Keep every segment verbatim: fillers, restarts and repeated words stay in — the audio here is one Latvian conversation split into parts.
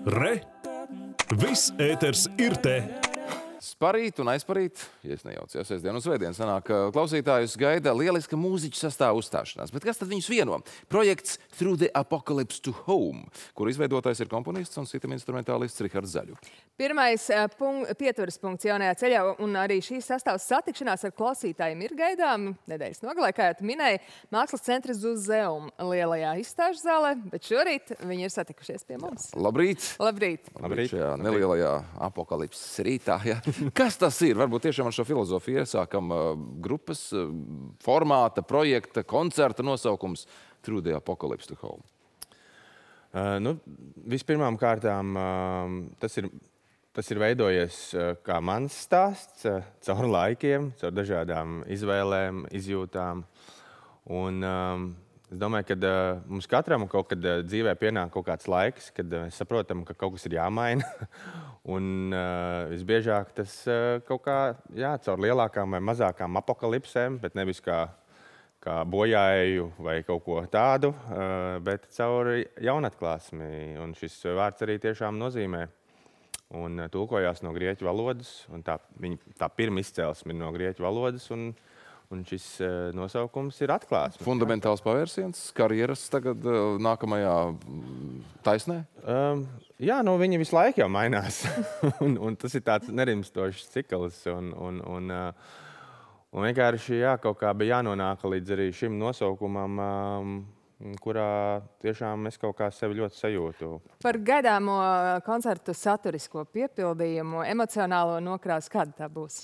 Re! Viss ēters ir te! Sparīt un aizparīt, ja es nejaucu, ja sestdien un svētdien sanāk, klausītājus gaida lieliska mūziķu sastāvu uzstāšanās. Bet kas tad viņus vieno? Projekts Through the Apocalypse to Home, kur izveidotājs ir komponists un sitam instrumentālists Rihards Zaļu. Pirmais punk pieturas punkts jaunajā ceļā, un arī šīs sastāvs satikšanās ar klausītājiem ir gaidām. Nedēļas nogalē, kā jau tu minēji, Mākslas centra Zuzeum lielajā izstāžu zālē, bet šorīt viņi ir satikušies pie mums. Labrīt! Labrīt! Labrīt šajā nelielajā apokalipses rītā. Ja. Kas tas ir? Varbūt tiešām ar šo filozofiju iesākam uh, grupas, uh, formāta, projekta, koncerta nosaukums Through the Apocalypse to Home. Uh, nu, vispirmām kārtām uh, tas ir, tas ir veidojies uh, kā mans stāsts, uh, caur laikiem, caur dažādām izvēlēm, izjūtām. Un, um, es domāju, ka uh, mums katram kaut kad uh, dzīvē pienāk kaut kāds laiks, kad uh, mēs saprotam, ka kaut kas ir jāmaina. Un uh, visbiežāk tas uh, kaut kā, jā, caur lielākām vai mazākām apokalipsēm, bet nevis kā, kā bojāju vai kaut ko tādu, uh, bet caur jaunatklāsmi. Un šis vārds arī tiešām nozīmē. Un uh, tulkojās no grieķu valodas, un tā, viņa, tā pirma izcelsme ir no grieķu valodas, un, un šis uh, nosaukums ir atklāsme. Fundamentāls pavērsiens, karjeras tagad uh, nākamajā taisnē? Um, jā, nu viņi visu laiku jau mainās. un, un tas ir tāds nerimstošs cikls. Un, un, un, uh, un vienkārši jā, kaut kā bija jānonāk līdz arī šim nosaukumam, um, kurā tiešām es kaut kā sevi ļoti sajūtu. Par gaidāmo koncertu saturisko piepildījumu, emocionālo nokrāsu, kāda tā būs?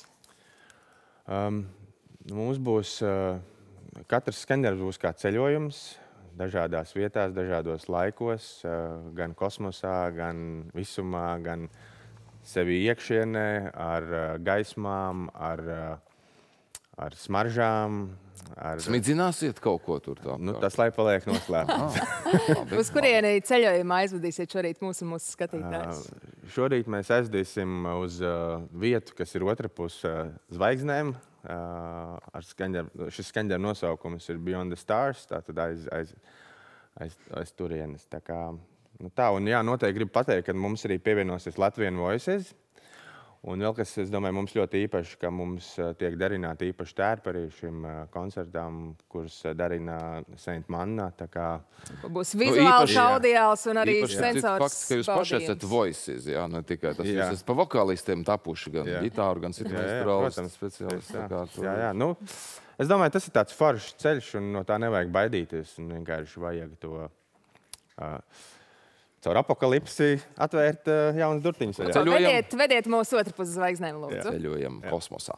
Um, mums būs, uh, katrs skaņdarbs būs kā ceļojums, dažādās vietās, dažādos laikos, gan kosmosā, gan visumā, gan sevi iekšienē, ar gaismām, ar, ar smaržām. Ar... Smidzināsiet kaut ko tur tā? Nu, tas lai paliek noslēpums. Uz kurieni ceļojumā aizvadīsiet šorīt mūsu, mūsu skatītājus? Šorīt mēs aizdīsim uz vietu, kas ir otra puse zvaigznēm. Uh, ar skaņdarbu, šis skaņdarbu nosaukums ir Beyond the Stars, tātad aiz, aiz, aiz, aiz turienes. Tā kā, nu tā, un jā, noteikti gribu pateikt, ka mums arī pievienosies Latvian Voices. Un vēl kas, es domāju, mums ļoti īpaši, ka mums tiek darināti īpaši tērpi arī šim koncertam, kurus darina Saint Manna. Tā kā... Būs vizuāls, nu, audiāls un arī sensors fakts, ka jūs paši esat voices, jā, ne tikai tas. Jā. Jūs esat pa vokālistiem tapuši, gan jā. Ģitāru, gan citu instrumentālistu speciālistu. Jā, jā, jā, jā. Nu, es domāju, tas ir tāds foršs ceļš, un no tā nevajag baidīties. Un vienkārši vajag to... Uh, caur apokalipsi atvērt uh, jaunas durtiņas. Vediet, vediet mūsu otru pusi zvaigznēm, lūdzu. Jā. Ceļojam Jā. kosmosā.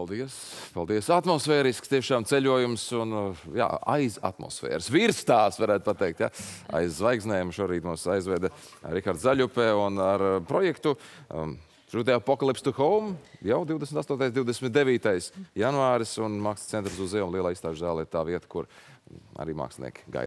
Paldies, paldies. Atmosfērisks tiešām ceļojums un jā, aiz atmosfēras. Virs tās, varētu pateikt, ja? Aiz zvaigznēm šorīt mums aizveda Rihards Zaļupe un ar projektu um, Through the Apocalypse to Home jau divdesmit astotais divdesmit devītais janvāris un Mākslas centrs uz Zeuma lielā izstāžu zāle ir tā vieta, kur arī mākslinieki gaida.